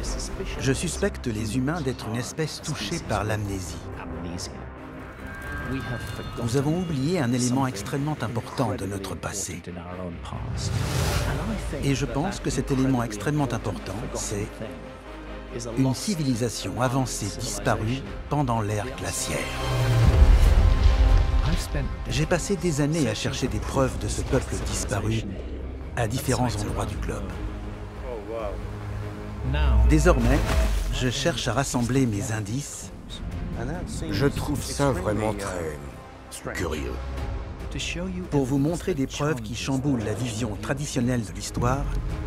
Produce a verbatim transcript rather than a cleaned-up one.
Je suspecte les humains d'être une espèce touchée par l'amnésie. Nous avons oublié un élément extrêmement important de notre passé. Et je pense que cet élément extrêmement important, c'est une civilisation avancée disparue pendant l'ère glaciaire. J'ai passé des années à chercher des preuves de ce peuple disparu à différents endroits du globe. Désormais, je cherche à rassembler mes indices. Je trouve ça vraiment très curieux. Pour vous montrer des preuves qui chamboulent la vision traditionnelle de l'histoire